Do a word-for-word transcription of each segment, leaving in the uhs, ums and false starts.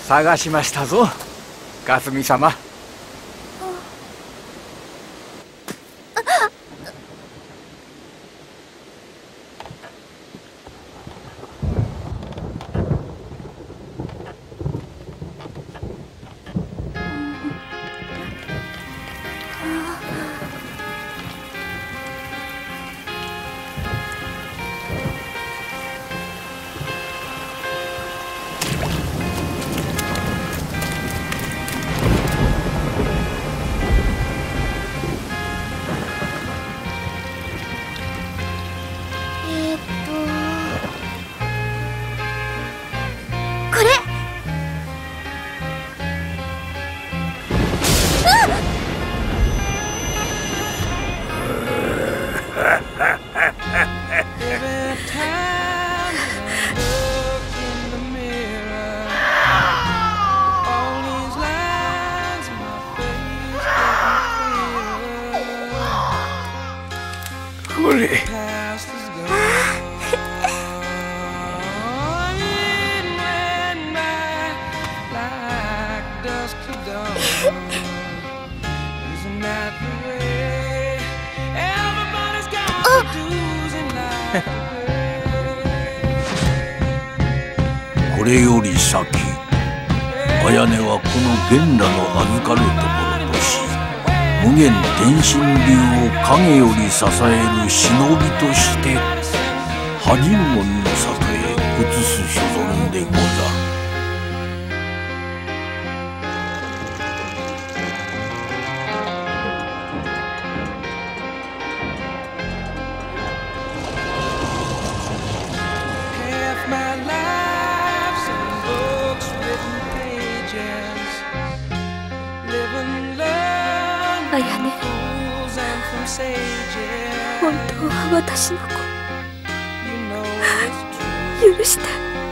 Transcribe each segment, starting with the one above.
探しましたぞ、かすみ様。これこれより先、綾音はこの玄羅の預かるところとし、無限天心流を影より支える忍びとして波人門の里へ移す所存でござる。 綾音、本当は私の子。許して。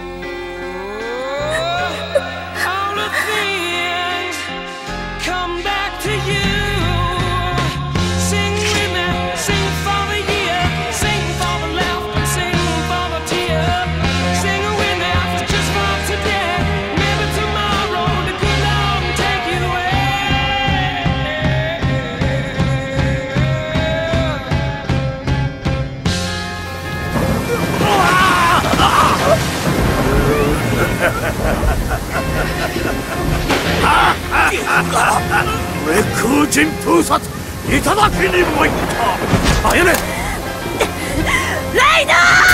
上空人封殺いただきに参った。綾音、 ライド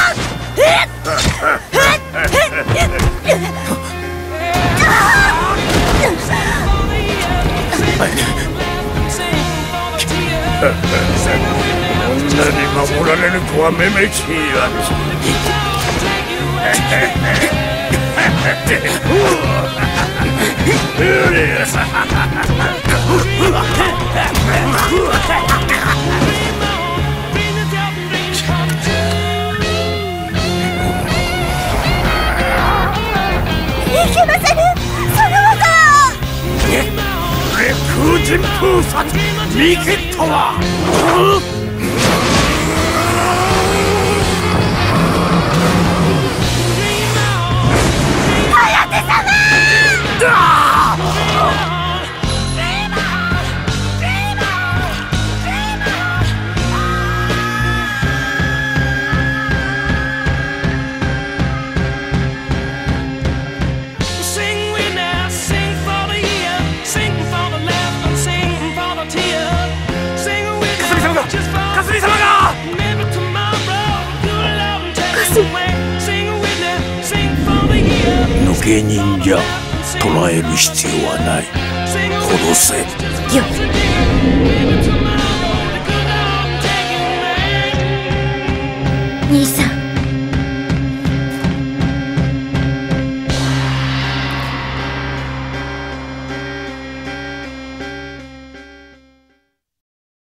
女に守られるとはめめしいやつ。 いけませぬ、その技。 空人封殺見切ったわ。抜け忍者捕らえる必要はない。殺せ。 よっ。